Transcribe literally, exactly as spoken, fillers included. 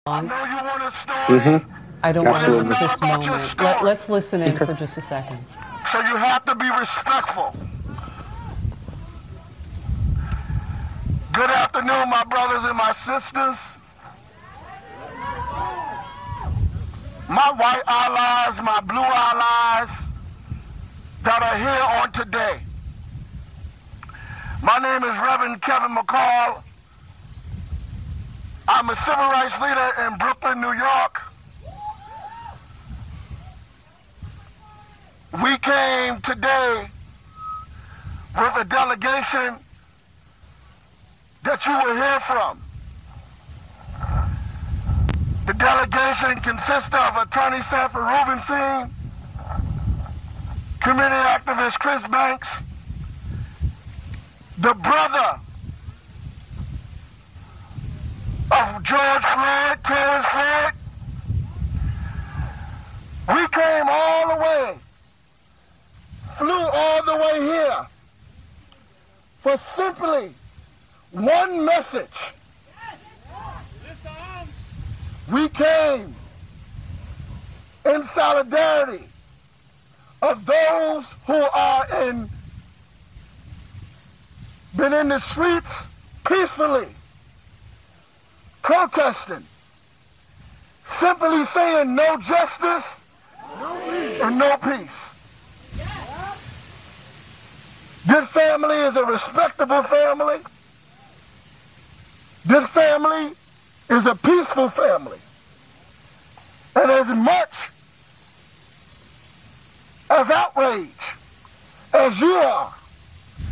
I know you want a story. Mm-hmm. I don't want to Absolutely. miss this moment. Let, let's listen in for just a second. So you have to be respectful. Good afternoon, my brothers and my sisters. My white allies, my blue allies that are here on today. My name is Reverend Kevin McCall. I'm a civil rights leader in Brooklyn, New York. We came today with a delegation that you will hear from. The delegation consists of Attorney Sanford Rubenstein, community activist Chris Banks, the brother of George Floyd, Terrence Floyd. We came all the way, flew all the way here for simply one message. We came in solidarity of those who are in, been in the streets peacefully, protesting, simply saying no justice and no peace. This family is a respectable family. This family is a peaceful family. And as much as outrage as you are